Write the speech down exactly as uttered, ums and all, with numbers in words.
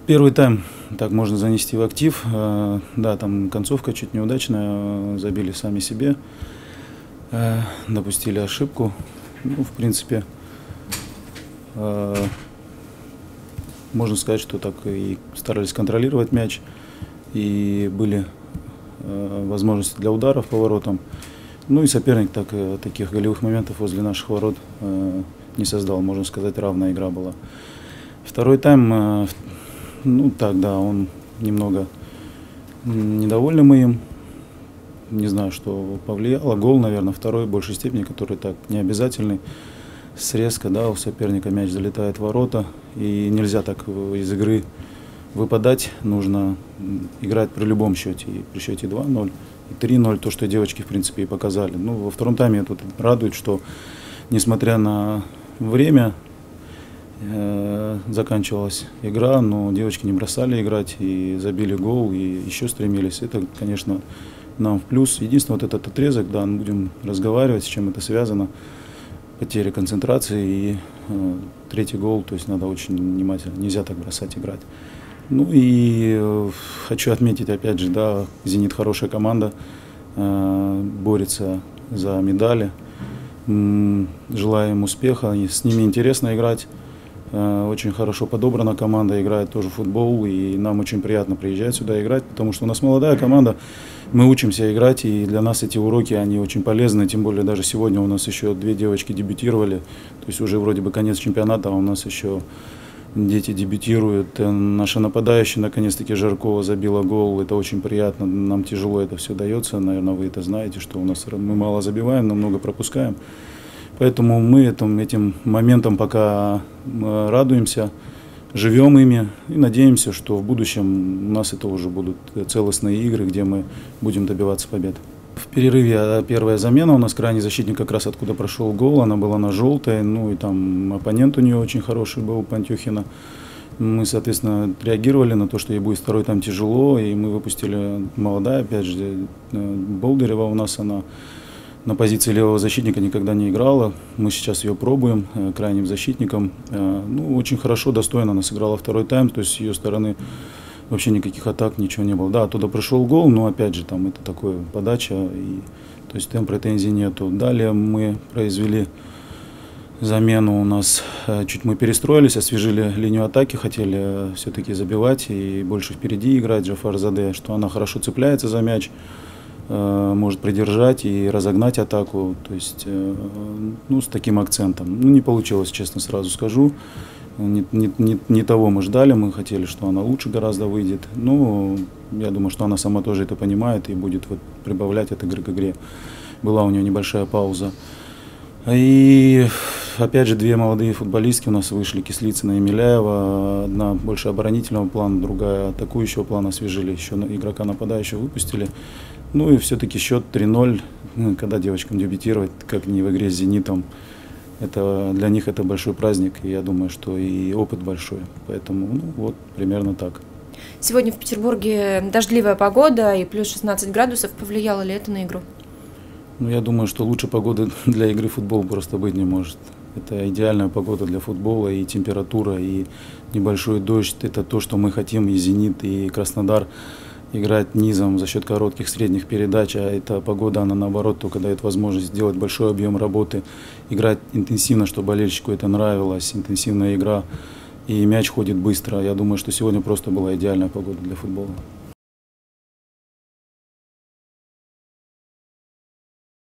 Первый тайм так можно занести в актив. Да, там концовка чуть неудачная, забили сами себе, допустили ошибку. Ну, в принципе, можно сказать, что так и старались контролировать мяч, и были возможности для ударов по воротам. Ну и соперник так, таких голевых моментов возле наших ворот не создал, можно сказать, равная игра была. Второй тайм, ну так, да, он немного недовольный моим. Не знаю, что повлияло. Гол, наверное, второй в большей степени, который так не обязательный. Срезка, да, у соперника мяч залетает в ворота. И нельзя так из игры выпадать. Нужно играть при любом счете. И при счете два ноль, и три ноль, то, что девочки, в принципе, и показали. Ну, во втором тайме тут радует, что, несмотря на время, э, заканчивалась игра, но девочки не бросали играть и забили гол, и еще стремились. Это, конечно, нам в плюс. Единственное, вот этот отрезок, да, мы будем разговаривать, с чем это связано. Потеря концентрации и э, третий гол, то есть надо очень внимательно, нельзя так бросать играть. Ну и э, хочу отметить, опять же, да, «Зенит» хорошая команда, э, борется за медали. М, желаю им успеха, и с ними интересно играть. Э, очень хорошо подобрана команда, играет тоже в футбол, и нам очень приятно приезжать сюда играть, потому что у нас молодая команда, мы учимся играть, и для нас эти уроки, они очень полезны, тем более даже сегодня у нас еще две девочки дебютировали, то есть уже вроде бы конец чемпионата, а у нас еще дети дебютируют. Наша нападающая, наконец-таки, Жаркова забила гол, это очень приятно, нам тяжело это все дается, наверное, вы это знаете, что у нас мы мало забиваем, но много пропускаем. Поэтому мы этим, этим моментом пока радуемся, живем ими и надеемся, что в будущем у нас это уже будут целостные игры, где мы будем добиваться побед. В перерыве первая замена, у нас крайний защитник как раз откуда прошел гол, она была на желтой, ну и там оппонент у нее очень хороший был, Пантюхина. Мы, соответственно, реагировали на то, что ей будет второй там тяжело, и мы выпустили молодая, опять же, Болдырева у нас, она на позиции левого защитника никогда не играла. Мы сейчас ее пробуем крайним защитником. Ну, очень хорошо, достойно она сыграла второй тайм, то есть с ее стороны вообще никаких атак, ничего не было. Да, оттуда пришел гол, но опять же там это такое подача, и, то есть там претензий нету. Далее мы произвели замену, у нас чуть мы перестроились, освежили линию атаки, хотели все-таки забивать и больше впереди играть Джафар Заде, что она хорошо цепляется за мяч, может придержать и разогнать атаку, то есть, ну, с таким акцентом. Ну, не получилось, честно сразу скажу. Не, не, не, не того мы ждали, мы хотели, что она лучше гораздо выйдет. Но я думаю, что она сама тоже это понимает и будет вот прибавлять от игры к игре. Была у нее небольшая пауза. И опять же две молодые футболистки у нас вышли, Кислицына и Миляева. Одна больше оборонительного плана, другая атакующего плана, освежили, еще игрока нападающего выпустили. Ну и все-таки счет три ноль, ну, когда девочкам дебютировать, как не в игре с «Зенитом», это, для них это большой праздник, и я думаю, что и опыт большой. Поэтому, ну, вот примерно так. Сегодня в Петербурге дождливая погода и плюс шестнадцать градусов. Повлияло ли это на игру? Ну, я думаю, что лучше погоды для игры в футбол просто быть не может. Это идеальная погода для футбола, и температура, и небольшой дождь. Это то, что мы хотим, и «Зенит», и Краснодар. Играть низом за счет коротких средних передач, а эта погода, она наоборот только дает возможность сделать большой объем работы, играть интенсивно, чтобы болельщику это нравилось, интенсивная игра, и мяч ходит быстро. Я думаю, что сегодня просто была идеальная погода для футбола.